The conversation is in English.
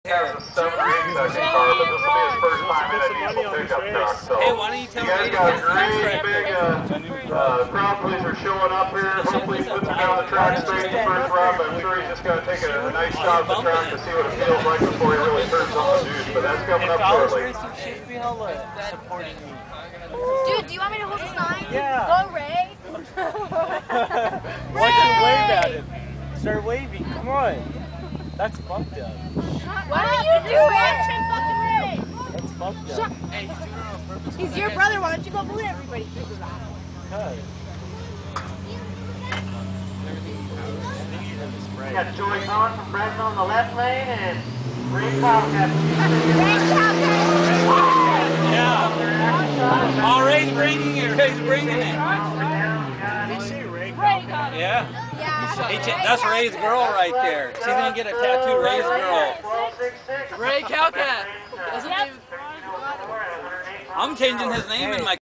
Has a 7 or 8 second car, but this will be his first time in a diesel pickup truck. So hey, why don't you tell you guys me got a great big crowd police are showing up here. Hopefully he puts him down the track straight the first run, but I'm sure he's just going to take a nice shot at the track to see what it feels like before he really turns on the juice. But that's coming up shortly. Dude, do you want me to hold the sign? Yeah. Go, Ray. Why don't you wave at him? Start waving. Come on. That's fucked up. What are you doing? That's fucked up. Hey, he's doing it on purpose. He's your brother. Why don't you go bully everybody? Because. We got Joey Cohen from Fresno on the left lane and Ray Cowcat. Yeah. Oh, Ray's bringing it. Ray's bringing it. Did you say Ray Cowcat? Yeah. Yeah. Hey, that's Ray's girl right there. She's going to get a tattoo. Ray's girl. Ray Cowcat. I'm changing his name in my